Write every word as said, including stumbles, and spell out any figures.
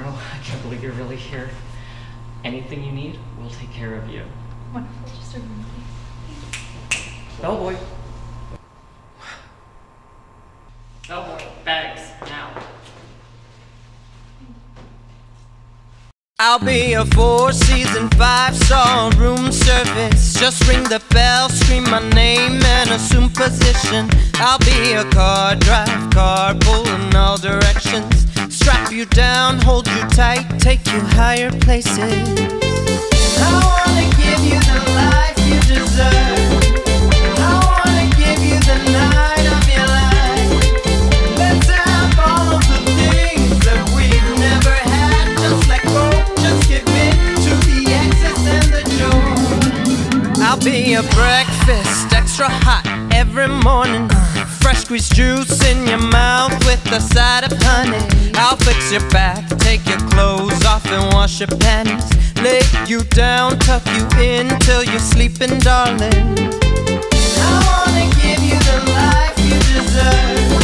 Zero. I can't believe you're really here. Anything you need, we'll take care of you. Wonderful. Just a room, please. Bellboy. Bellboy, bags, now. I'll be a four-season, five-star room service. Just ring the bell, scream my name and assume position. I'll be a car, drive, carpool in all directions. Strap you down, hold you tight, take you higher places. I wanna give you the life you deserve. I wanna give you the night of your life. Let's have all of the things that we've never had. Just let go, just give in to the excess and the joy. I'll be a breakfast, extra hot every morning. Fresh squeezed juice in your mouth with a side of honey. I'll fix your back, take your clothes off and wash your panties. Lay you down, tuck you in till you're sleeping, darling. I wanna give you the life you deserve.